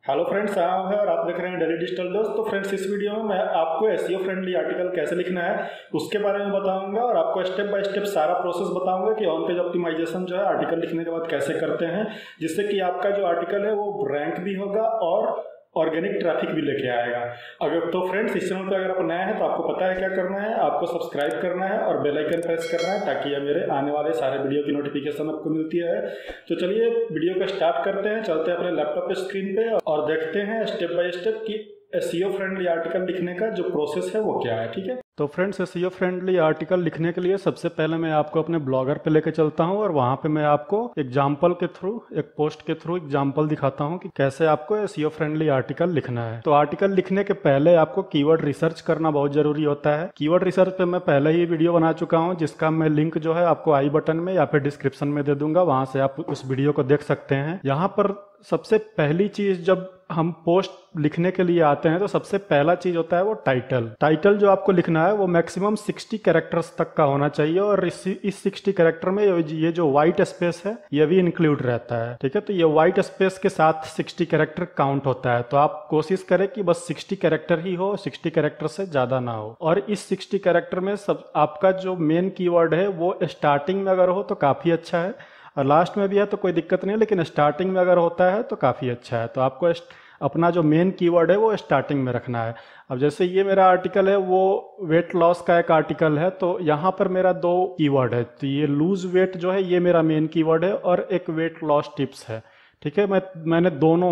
Hello friends, आया है और आप देख रहे हैं डेली डिजिटल डोज। तो फ्रेंड्स, इस वीडियो में मैं आपको एसईओ फ्रेंडली आर्टिकल कैसे लिखना है उसके बारे में बताऊंगा और आपको स्टेप बाय स्टेप सारा प्रोसेस बताऊंगा कि ऑन पेज ऑप्टिमाइजेशन जो है आर्टिकल लिखने के बाद कैसे करते हैं, जिससे कि आपका जो आर्टिकल है वो रैंक भी होगा और ऑर्गेनिक ट्रैफिक भी लेके आएगा। अगर तो फ्रेंड्स, इस चैनल पे अगर आप नए हैं तो आपको पता है क्या करना है, आपको सब्सक्राइब करना है और बेल आइकन प्रेस करना है ताकि ये मेरे आने वाले सारे वीडियो की नोटिफिकेशन आपको मिलती है। तो चलिए वीडियो को स्टार्ट करते हैं, चलते हैं अपने लैपटॉप पे स्क्रीन पे और देखते हैं स्टेप बाय स्टेप कि एसईओ फ्रेंडली आर्टिकल लिखने का जो प्रोसेस है वो क्या है। ठीक है, तो फ्रेंड्स, एसईओ फ्रेंडली आर्टिकल लिखने के लिए सबसे पहले मैं आपको अपने ब्लॉगर पे लेके चलता हूं और वहां पे मैं आपको एग्जांपल के थ्रू, एक पोस्ट के थ्रू एग्जांपल दिखाता हूं कि कैसे आपको एसईओ फ्रेंडली आर्टिकल लिखना है। तो आर्टिकल लिखने के पहले आपको कीवर्ड रिसर्च करना बहुत जरूरी होता है। कीवर्ड रिसर्च पे मैं पहले ही वीडियो बना चुका हूँ, जिसका मैं लिंक जो है आपको आई बटन में या फिर डिस्क्रिप्शन में दे दूंगा, वहां से आप उस वीडियो को देख सकते हैं। यहाँ पर सबसे पहली चीज, जब हम पोस्ट लिखने के लिए आते हैं तो सबसे पहला चीज होता है वो टाइटल। टाइटल जो आपको लिखना है वो मैक्सिमम 60 कैरेक्टर्स तक का होना चाहिए और इस 60 कैरेक्टर में ये जो व्हाइट स्पेस है ये भी इंक्लूड रहता है। ठीक है, तो ये व्हाइट स्पेस के साथ 60 कैरेक्टर काउंट होता है। तो आप कोशिश करें कि बस 60 कैरेक्टर ही हो, 60 कैरेक्टर से ज्यादा ना हो। और इस 60 कैरेक्टर में सब आपका जो मेन कीवर्ड है वो स्टार्टिंग में अगर हो तो काफी अच्छा है और लास्ट में भी है तो कोई दिक्कत नहीं है, लेकिन स्टार्टिंग में अगर होता है तो काफ़ी अच्छा है। तो आपको अपना जो मेन कीवर्ड है वो स्टार्टिंग में रखना है। अब जैसे ये मेरा आर्टिकल है वो वेट लॉस का एक आर्टिकल है, तो यहाँ पर मेरा 2 कीवर्ड है। तो ये लूज वेट जो है ये मेरा मेन कीवर्ड है और एक वेट लॉस टिप्स है। ठीक है, मैंने दोनों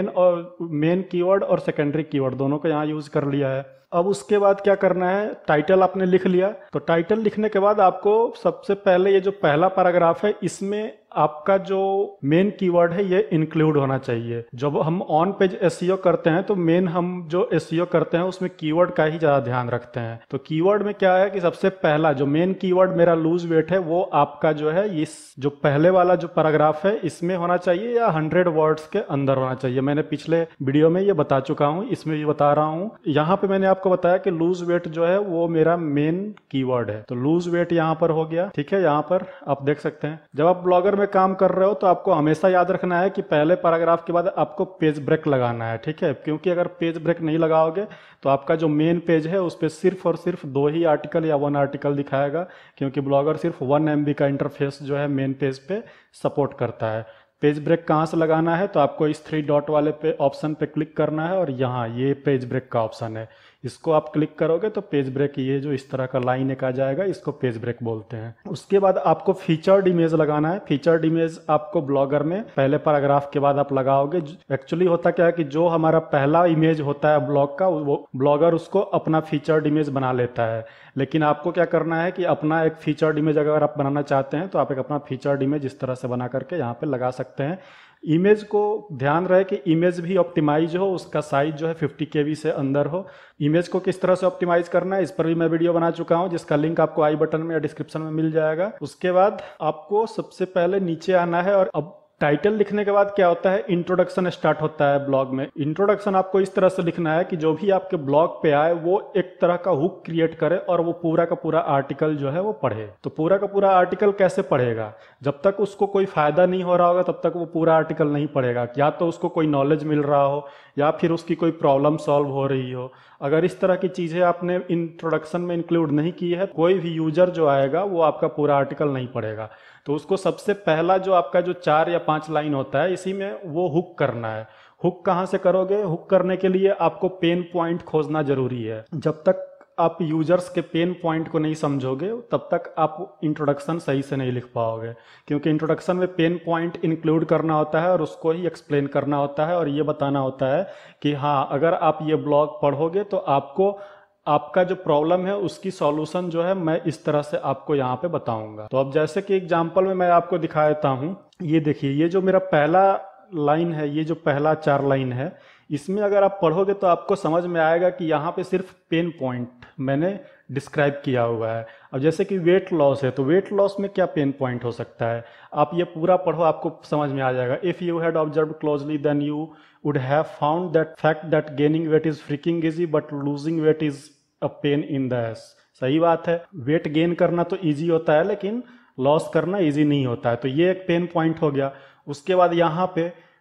मेन कीवर्ड और सेकेंडरी कीवर्ड दोनों को यहाँ यूज कर लिया है। अब उसके बाद क्या करना है, टाइटल आपने लिख लिया। तो टाइटल लिखने के बाद आपको सबसे पहले ये जो पहला पैराग्राफ है इसमें आपका जो मेन कीवर्ड है ये इंक्लूड होना चाहिए। जब हम ऑन पेज एसईओ करते हैं तो मेन हम जो एसईओ करते हैं उसमें कीवर्ड का ही ज्यादा ध्यान रखते हैं। तो कीवर्ड में क्या है कि सबसे पहला जो मेन कीवर्ड मेरा लूज वेट है वो आपका जो है इस जो पहले वाला जो पैराग्राफ है इसमें होना चाहिए या 100 वर्ड्स के अंदर होना चाहिए। मैंने पिछले वीडियो में ये बता चुका हूँ, इसमें भी बता रहा हूँ। यहाँ पे मैंने आपको बताया कि लूज वेट जो है वो मेरा मेन कीवर्ड है, तो लूज वेट यहाँ पर हो गया। ठीक है, यहाँ पर आप देख सकते हैं। जब आप ब्लॉगर में काम कर रहे हो तो आपको हमेशा याद रखना है कि पहले पैराग्राफ के बाद आपको पेज ब्रेक लगाना है। ठीक है, क्योंकि अगर पेज ब्रेक नहीं लगाओगे तो आपका जो मेन पेज है उस पर सिर्फ और सिर्फ 2 ही आर्टिकल या 1 आर्टिकल दिखाएगा, क्योंकि ब्लॉगर सिर्फ 1 MB का इंटरफेस जो है मेन पेज पे सपोर्ट करता है। पेज ब्रेक कहाँ से लगाना है, तो आपको इस 3 डॉट वाले पे ऑप्शन पे क्लिक करना है और यहाँ ये पेज ब्रेक का ऑप्शन है, इसको आप क्लिक करोगे तो पेज ब्रेक, ये जो इस तरह का लाइन एक आ जाएगा, इसको पेज ब्रेक बोलते हैं। उसके बाद आपको फीचर्ड इमेज लगाना है। फीचर्ड इमेज आपको ब्लॉगर में पहले पैराग्राफ के बाद आप लगाओगे। एक्चुअली होता क्या है कि जो हमारा पहला इमेज होता है ब्लॉग का, वो ब्लॉगर उसको अपना फीचर्ड इमेज बना लेता है, लेकिन आपको क्या करना है कि अपना एक फीचर्ड इमेज अगर आप बनाना चाहते हैं तो आप एक अपना फीचर्ड इमेज इस तरह से बना करके यहाँ पे लगा सकते हैं। इमेज को ध्यान रहे कि इमेज भी ऑप्टिमाइज हो, उसका साइज जो है 50 KB से अंदर हो। इमेज को किस तरह से ऑप्टिमाइज करना है इस पर भी मैं वीडियो बना चुका हूं, जिसका लिंक आपको आई बटन में या डिस्क्रिप्शन में मिल जाएगा। उसके बाद आपको सबसे पहले नीचे आना है और अब टाइटल लिखने के बाद क्या होता है, इंट्रोडक्शन स्टार्ट होता है ब्लॉग में। इंट्रोडक्शन आपको इस तरह से लिखना है कि जो भी आपके ब्लॉग पे आए वो एक तरह का हुक क्रिएट करे और वो पूरा का पूरा आर्टिकल जो है वो पढ़े। तो पूरा का पूरा आर्टिकल कैसे पढ़ेगा, जब तक उसको कोई फायदा नहीं हो रहा होगा तब तक वो पूरा आर्टिकल नहीं पढ़ेगा। या तो उसको कोई नॉलेज मिल रहा हो या फिर उसकी कोई प्रॉब्लम सॉल्व हो रही हो। अगर इस तरह की चीजें आपने इंट्रोडक्शन में इंक्लूड नहीं की है, कोई भी यूजर जो आएगा वो आपका पूरा आर्टिकल नहीं पढ़ेगा। तो उसको सबसे पहला जो आपका जो 4 या 5 लाइन होता है इसी में वो हुक करना है। हुक कहाँ से करोगे, हुक करने के लिए आपको पेन पॉइंट खोजना जरूरी है। जब तक आप यूजर्स के पेन पॉइंट को नहीं समझोगे तब तक आप इंट्रोडक्शन सही से नहीं लिख पाओगे, क्योंकि इंट्रोडक्शन में पेन पॉइंट इंक्लूड करना होता है और उसको ही एक्सप्लेन करना होता है और ये बताना होता है कि हाँ, अगर आप ये ब्लॉग पढ़ोगे तो आपको आपका जो प्रॉब्लम है उसकी सॉल्यूशन जो है मैं इस तरह से आपको यहाँ पे बताऊंगा। तो अब जैसे कि एग्जांपल में मैं आपको दिखा देता हूँ, ये देखिए, ये जो मेरा पहला लाइन है, ये जो पहला 4 लाइन है, इसमें अगर आप पढ़ोगे तो आपको समझ में आएगा कि यहाँ पे सिर्फ पेन पॉइंट मैंने डिस्क्राइब किया हुआ है। अब जैसे कि वेट लॉस है तो वेट लॉस में क्या पेन पॉइंट हो सकता है, आप ये पूरा पढ़ो, आपको समझ में आ जाएगा। If you had observed closely then you would have found that fact that gaining weight is freaking easy but losing weight is a pain in the ass. सही बात है, वेट गेन करना तो इजी होता है, लेकिन लॉस करना easy नहीं होता है। तो ये एक पेन पॉइंट हो गया। उसके बाद यहाँ पे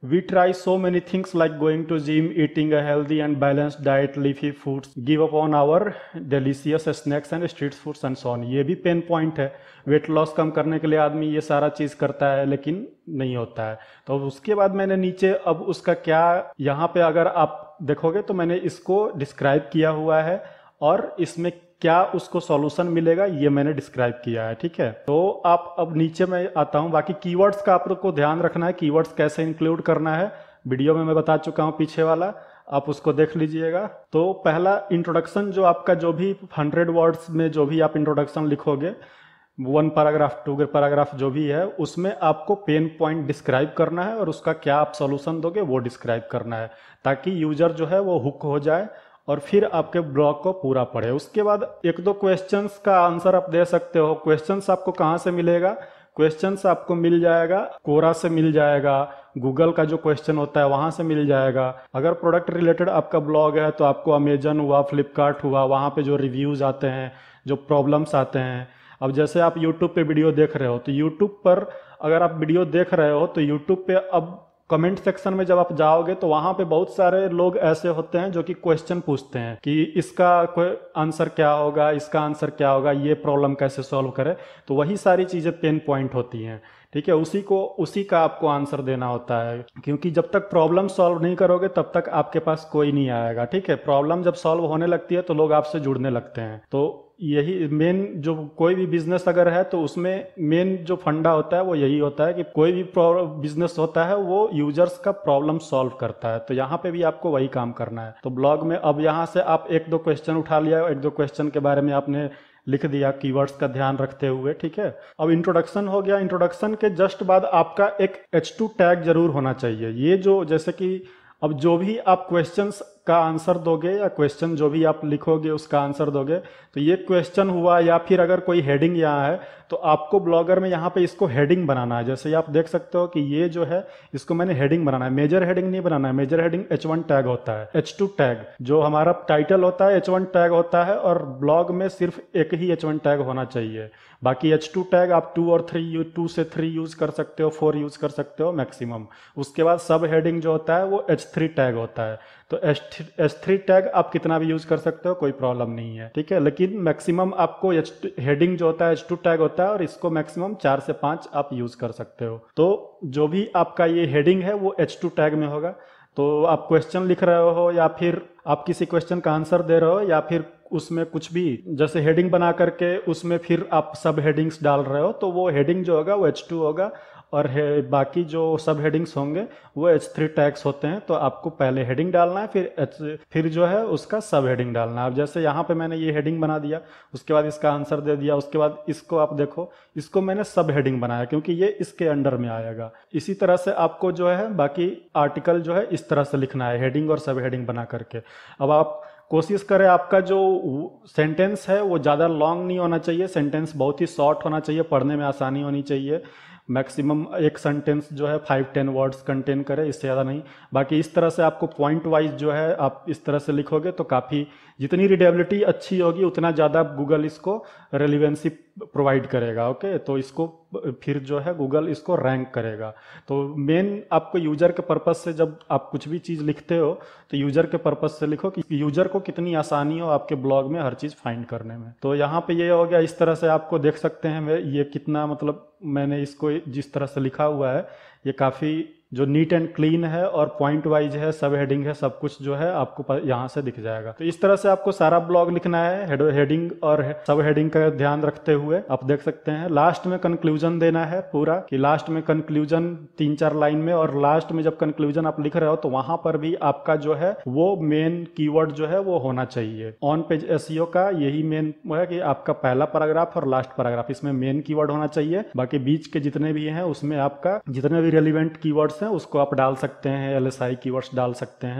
We try so many things like going to gym, eating a healthy and balanced diet, leafy foods, give up on our delicious snacks and street foods and so on। ये भी pain point है। Weight loss कम करने के लिए आदमी ये सारा चीज़ करता है लेकिन नहीं होता है। तो उसके बाद मैंने नीचे अब उसका क्या, यहाँ पे अगर आप देखोगे तो मैंने इसको डिस्क्राइब किया हुआ है और इसमें क्या उसको सॉल्यूशन मिलेगा ये मैंने डिस्क्राइब किया है, ठीक है। तो आप अब नीचे मैं आता हूँ। बाकी कीवर्ड्स का आप लोग को ध्यान रखना है, कीवर्ड्स कैसे इंक्लूड करना है वीडियो में मैं बता चुका हूँ पीछे वाला, आप उसको देख लीजिएगा। तो पहला इंट्रोडक्शन जो आपका जो भी 100 वर्ड्स में जो भी आप इंट्रोडक्शन लिखोगे, 1 पैराग्राफ 2 पैराग्राफ जो भी है, उसमें आपको पेन पॉइंट डिस्क्राइब करना है और उसका क्या आप सॉल्यूशन दोगे वो डिस्क्राइब करना है, ताकि यूजर जो है वो हुक हो जाए और फिर आपके ब्लॉग को पूरा पढ़े। उसके बाद 1-2 क्वेश्चंस का आंसर आप दे सकते हो। क्वेश्चंस आपको कहाँ से मिलेगा? क्वेश्चंस आपको मिल जाएगा कोरा से, मिल जाएगा गूगल का जो क्वेश्चन होता है वहाँ से मिल जाएगा। अगर प्रोडक्ट रिलेटेड आपका ब्लॉग है तो आपको अमेजन हुआ, फ्लिपकार्ट हुआ, वहाँ पे जो रिव्यूज़ आते हैं, जो प्रॉब्लम्स आते हैं। अब जैसे आप यूट्यूब पे वीडियो देख रहे हो तो यूट्यूब पर अगर आप वीडियो देख रहे हो तो यूट्यूब पे अब कमेंट सेक्शन में जब आप जाओगे तो वहाँ पे बहुत सारे लोग ऐसे होते हैं जो कि क्वेश्चन पूछते हैं कि इसका कोई आंसर क्या होगा, इसका आंसर क्या होगा, ये प्रॉब्लम कैसे सॉल्व करें। तो वही सारी चीज़ें पेन पॉइंट होती हैं, ठीक है। उसी का आपको आंसर देना होता है, क्योंकि जब तक प्रॉब्लम सॉल्व नहीं करोगे तब तक आपके पास कोई नहीं आएगा, ठीक है। प्रॉब्लम जब सॉल्व होने लगती है तो लोग आपसे जुड़ने लगते हैं। तो यही मेन, जो कोई भी बिजनेस अगर है तो उसमें मेन जो फंडा होता है वो यही होता है कि कोई भी बिजनेस होता है वो यूजर्स का प्रॉब्लम सॉल्व करता है। तो यहाँ पे भी आपको वही काम करना है। तो ब्लॉग में अब यहाँ से आप 1-2 क्वेश्चन उठा लिया, 1-2 क्वेश्चन के बारे में आपने लिख दिया कीवर्ड्स का ध्यान रखते हुए, ठीक है। अब इंट्रोडक्शन हो गया। इंट्रोडक्शन के जस्ट बाद आपका एक H2 टैग जरूर होना चाहिए। ये जो जैसे कि अब जो भी आप क्वेश्चंस का आंसर दोगे या क्वेश्चन जो भी आप लिखोगे उसका आंसर दोगे, तो ये क्वेश्चन हुआ या फिर अगर कोई हेडिंग यहाँ है तो आपको ब्लॉगर में यहाँ पे इसको हेडिंग बनाना है। जैसे आप देख सकते हो कि ये जो है इसको मैंने हेडिंग बनाना है, मेजर हेडिंग नहीं बनाना है। मेजर हेडिंग H1 टैग होता है। H2 टैग जो हमारा टाइटल होता है H1 टैग होता है और ब्लॉग में सिर्फ एक ही H1 टैग होना चाहिए। बाकी H2 टैग आप 2 और 2 से 3 यूज कर सकते हो, 4 यूज कर सकते हो मैक्सिमम। उसके बाद सब हेडिंग जो होता है वो H3 टैग होता है। तो H3 टैग आप कितना भी यूज कर सकते हो, कोई प्रॉब्लम नहीं है, ठीक है। लेकिन मैक्सिमम आपको हेडिंग जो होता है H2 टैग होता है और इसको मैक्सिमम 4 से 5 आप यूज कर सकते हो। तो जो भी आपका ये हेडिंग है वो H2 टैग में होगा। तो आप क्वेश्चन लिख रहे हो या फिर आप किसी क्वेश्चन का आंसर दे रहे हो या फिर उसमें कुछ भी जैसे हेडिंग बना करके उसमें फिर आप सब हेडिंग्स डाल रहे हो, तो वो हेडिंग जो होगा वो H2 होगा और बाकी जो सब हेडिंग्स होंगे वो H3 टैग्स होते हैं। तो आपको पहले हेडिंग डालना है, फिर जो है उसका सब हेडिंग डालना है। अब जैसे यहाँ पे मैंने ये हेडिंग बना दिया, उसके बाद इसका आंसर दे दिया, उसके बाद इसको आप देखो, इसको मैंने सब हेडिंग बनाया क्योंकि ये इसके अंडर में आएगा। इसी तरह से आपको जो है बाकी आर्टिकल जो है इस तरह से लिखना है, हेडिंग और सब हेडिंग बना करके। अब आप कोशिश करें आपका जो सेंटेंस है वो ज़्यादा लॉन्ग नहीं होना चाहिए, सेंटेंस बहुत ही शॉर्ट होना चाहिए, पढ़ने में आसानी होनी चाहिए। मैक्सिमम एक सेंटेंस जो है 5-10 वर्ड्स कंटेन करे, इससे ज़्यादा नहीं। बाकी इस तरह से आपको पॉइंट वाइज जो है आप इस तरह से लिखोगे तो काफ़ी, जितनी रीडेबिलिटी अच्छी होगी उतना ज़्यादा गूगल इसको रेलिवेंसी प्रोवाइड करेगा। ओके, तो इसको फिर जो है गूगल इसको रैंक करेगा। तो मेन आपको यूजर के पर्पस से जब आप कुछ भी चीज़ लिखते हो तो यूजर के पर्पस से लिखो कि यूजर को कितनी आसानी हो आपके ब्लॉग में हर चीज़ फाइंड करने में। तो यहाँ पे ये हो गया। इस तरह से आपको देख सकते हैं ये कितना, मतलब मैंने इसको जिस तरह से लिखा हुआ है ये काफ़ी जो नीट एंड क्लीन है और पॉइंट वाइज है, सब हेडिंग है, सब कुछ जो है आपको यहाँ से दिख जाएगा। तो इस तरह से आपको सारा ब्लॉग लिखना है, हेडिंग और सब हेडिंग का ध्यान रखते हुए। आप देख सकते हैं लास्ट में कंक्लूजन देना है पूरा, कि लास्ट में कंक्लूजन 3-4 लाइन में, और लास्ट में जब कंक्लूजन आप लिख रहे हो तो वहां पर भी आपका जो है वो मेन कीवर्ड जो है वो होना चाहिए। ऑन पेज एसईओ का यही मेन है कि आपका पहला पैराग्राफ और लास्ट पैराग्राफ, इसमें मेन कीवर्ड होना चाहिए। बाकी बीच के जितने भी हैं उसमें आपका जितने भी रेलिवेंट कीवर्ड्स हैं उसको आप डाल सकते हैं, LSI कीवर्ड्स डाल सकते हैं।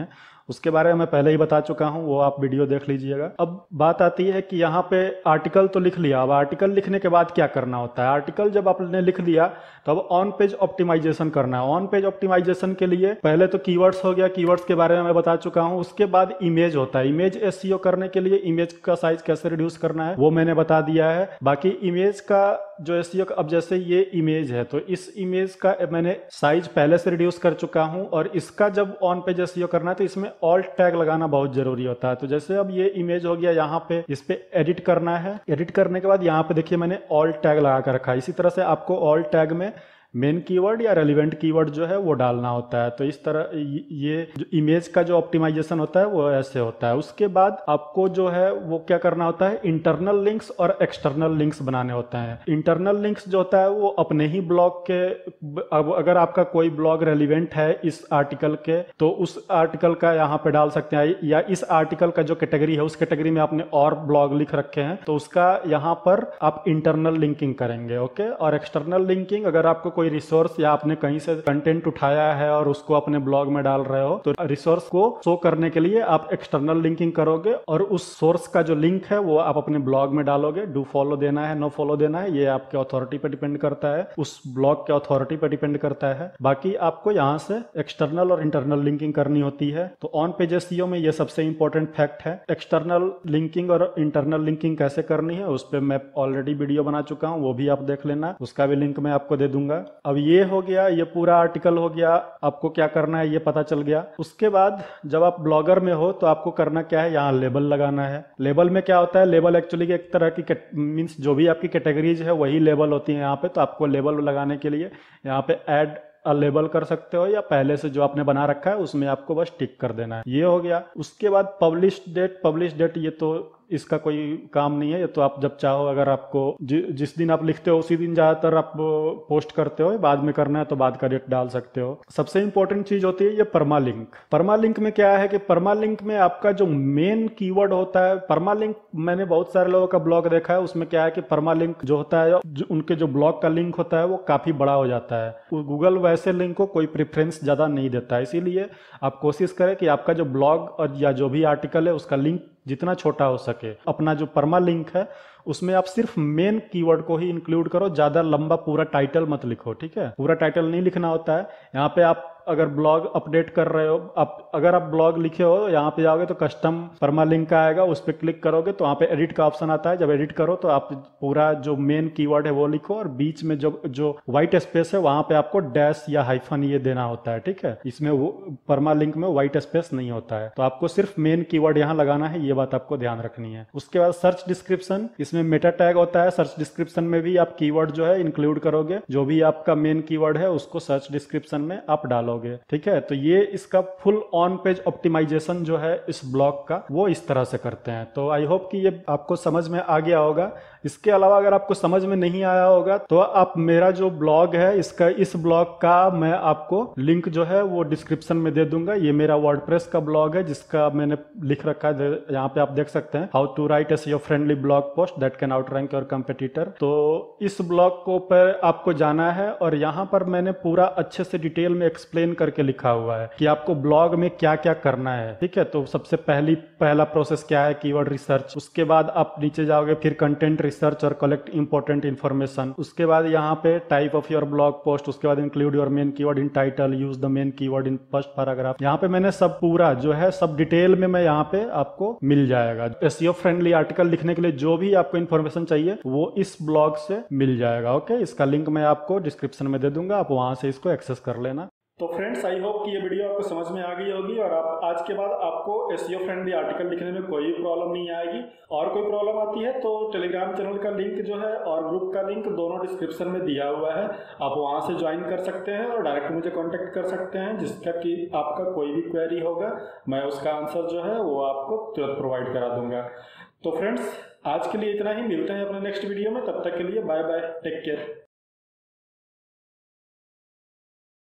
उसके बारे में मैं पहले ही बता चुका हूँ, वो आप वीडियो देख लीजिएगा। अब बात आती है कि यहाँ पे आर्टिकल तो लिख लिया, अब आर्टिकल लिखने के बाद क्या करना होता है। आर्टिकल जब आपने लिख लिया तो अब ऑन पेज ऑप्टिमाइजेशन करना है। ऑन पेज ऑप्टिमाइजेशन के लिए पहले तो कीवर्ड्स हो गया, कीवर्ड्स के बारे में मैं बता चुका हूँ। उसके बाद इमेज होता है, इमेज एसईओ करने के लिए इमेज का साइज कैसे रिड्यूस करना है वो मैंने बता दिया है। बाकी इमेज का जो एसईओ, अब जैसे ये इमेज है तो इस इमेज का मैंने साइज पहले से रिड्यूस कर चुका हूं, और इसका जब ऑन पेज एसईओ करना है तो इसमें ऑल्ट टैग लगाना बहुत जरूरी होता है। तो जैसे अब ये इमेज हो गया, यहाँ पे इस पे एडिट करना है। एडिट करने के बाद यहाँ पे देखिए मैंने ऑल्ट टैग लगा कर रखा है। इसी तरह से आपको ऑल्ट टैग में मेन कीवर्ड या रेलिवेंट कीवर्ड जो है वो डालना होता है। तो इस तरह ये जो इमेज का जो ऑप्टिमाइजेशन होता है वो ऐसे होता है। उसके बाद आपको जो है वो क्या करना होता है, इंटरनल लिंक्स और एक्सटर्नल लिंक्स बनाने होते हैं। इंटरनल लिंक्स जो होता है वो अपने ही ब्लॉग के, अब अगर आपका कोई ब्लॉग रेलिवेंट है इस आर्टिकल के तो उस आर्टिकल का यहाँ पे डाल सकते हैं, या इस आर्टिकल का जो कैटेगरी है उस कैटेगरी में आपने और ब्लॉग लिख रखे हैं तो उसका यहाँ पर आप इंटरनल लिंकिंग करेंगे। ओके, और एक्सटर्नल लिंकिंग, अगर आपको कोई रिसोर्स या आपने कहीं से कंटेंट उठाया है और उसको अपने ब्लॉग में डाल रहे हो तो रिसोर्स को शो करने के लिए आप एक्सटर्नल लिंकिंग करोगे, और उस सोर्स का जो लिंक है वो आप अपने ब्लॉग में डालोगे। डू फॉलो देना है, नो फॉलो देना है, ये आपके अथॉरिटी पे डिपेंड करता है, उस ब्लॉग के अथॉरिटी पे डिपेंड करता है। बाकी आपको यहाँ से एक्सटर्नल और इंटरनल लिंकिंग करनी होती है। तो ऑन पेज एसईओ में ये सबसे इंपॉर्टेंट फैक्ट है। एक्सटर्नल लिंकिंग और इंटरनल लिंकिंग कैसे करनी है उस पर मैं ऑलरेडी वीडियो बना चुका हूँ, वो भी आप देख लेना, उसका भी लिंक मैं आपको दे दूंगा। अब ये हो गया, ये पूरा आर्टिकल हो गया, आपको क्या करना है ये पता चल गया। उसके बाद जब आप ब्लॉगर में हो तो आपको करना क्या है, यहाँ लेबल लगाना है। लेबल में क्या होता है, लेबल एक्चुअली एक तरह की मीन्स जो भी आपकी कैटेगरीज है वही लेबल होती है यहाँ पे। तो आपको लेबल लगाने के लिए यहाँ पे ऐड लेबल कर सकते हो, या पहले से जो आपने बना रखा है उसमें आपको बस टिक कर देना है। ये हो गया। उसके बाद पब्लिश डेट, ये तो इसका कोई काम नहीं है, ये तो आप जब चाहो, अगर आपको जिस दिन आप लिखते हो उसी दिन ज्यादातर आप पोस्ट करते हो, बाद में करना है तो बाद का डेट डाल सकते हो। सबसे इंपॉर्टेंट चीज होती है ये परमालिंक। परमालिंक में क्या है कि परमालिंक में आपका जो मेन कीवर्ड होता है, परमालिंक मैंने बहुत सारे लोगों का ब्लॉग देखा है, उसमें क्या है कि परमालिंक जो होता है, उनके जो ब्लॉग का लिंक होता है वो काफी बड़ा हो जाता है। गूगल वैसे लिंक को कोई प्रेफरेंस ज्यादा नहीं देता है, इसीलिए आप कोशिश करें कि आपका जो ब्लॉग और या जो भी आर्टिकल है उसका लिंक जितना छोटा हो सके। अपना जो परमा लिंक है उसमें आप सिर्फ मेन कीवर्ड को ही इंक्लूड करो, ज्यादा लंबा पूरा टाइटल मत लिखो, ठीक है। पूरा टाइटल नहीं लिखना होता है। यहाँ पे आप अगर ब्लॉग अपडेट कर रहे हो, अगर आप ब्लॉग लिखे हो यहाँ पे जाओगे तो कस्टम परमा लिंक का आएगा, उस पर क्लिक करोगे तो वहाँ पे एडिट का ऑप्शन आता है। जब एडिट करो तो आप पूरा जो मेन कीवर्ड है वो लिखो, और बीच में जो व्हाइट स्पेस है वहां पे आपको डैश या हाइफन ये देना होता है, ठीक है। इसमें वो परमा लिंक में व्हाइट स्पेस नहीं होता है, तो आपको सिर्फ मेन कीवर्ड यहाँ लगाना है, ये बात आपको ध्यान रखनी है। उसके बाद सर्च डिस्क्रिप्शन, इसमें मेटा टैग होता है। सर्च डिस्क्रिप्शन में भी आप कीवर्ड जो है इंक्लूड करोगे, जो भी आपका मेन कीवर्ड है उसको सर्च डिस्क्रिप्शन में आप डालोगे, ठीक है। तो ये इसका फुल ऑन पेज ऑप्टिमाइजेशन जो है इस ब्लॉग का वो इस तरह से करते हैं। तो आई होप कि ये आपको समझ में आ गया होगा। इसके अलावा अगर आपको समझ में नहीं आया होगा तो आप मेरा जो ब्लॉग है इस ब्लॉग का मैं आपको लिंक जो है वो डिस्क्रिप्शन में दे दूंगा। ये मेरा वर्डप्रेस का ब्लॉग है जिसका मैंने लिख रखा है, यहाँ पे आप देख सकते हैं, how to write SEO friendly blog post that can outrank your competitor. तो इस ब्लॉग को पर आपको जाना है, और यहाँ पर मैंने पूरा अच्छे से डिटेल में एक्सप्लेन करके लिखा हुआ है कि आपको ब्लॉग में क्या क्या करना है, ठीक है। तो सबसे पहला प्रोसेस क्या है, कीवर्ड रिसर्च। उसके बाद आप नीचे जाओगे, फिर कंटेंट रिसर्च और कलेक्ट इंपॉर्टेंट इन्फॉर्मेशन। उसके बाद यहाँ पे type of your blog post, उसके बाद include your main keyword in title, use the main keyword in first paragraph. यहाँ पे मैंने सब पूरा जो है सब डिटेल में मैं यहाँ पे आपको मिल जाएगा। एसईओ फ्रेंडली आर्टिकल लिखने के लिए जो भी आपको इन्फॉर्मेशन चाहिए वो इस ब्लॉग से मिल जाएगा। ओके, इसका लिंक मैं आपको डिस्क्रिप्शन में दे दूंगा, आप वहां से इसको एक्सेस कर लेना। तो फ्रेंड्स, आई होप कि ये वीडियो आपको समझ में आ गई होगी, और आप आज के बाद आपको एसईओ फ्रेंडली आर्टिकल लिखने में कोई प्रॉब्लम नहीं आएगी। और कोई प्रॉब्लम आती है तो टेलीग्राम चैनल का लिंक जो है और ग्रुप का लिंक दोनों डिस्क्रिप्शन में दिया हुआ है, आप वहां से ज्वाइन कर सकते हैं और डायरेक्ट मुझे कॉन्टेक्ट कर सकते हैं। जिसका कि आपका कोई भी क्वेरी होगा मैं उसका आंसर जो है वो आपको तुरंत प्रोवाइड करा दूंगा। तो फ्रेंड्स, आज के लिए इतना ही, मिलते हैं अपने नेक्स्ट वीडियो में, तब तक के लिए बाय बाय, टेक केयर।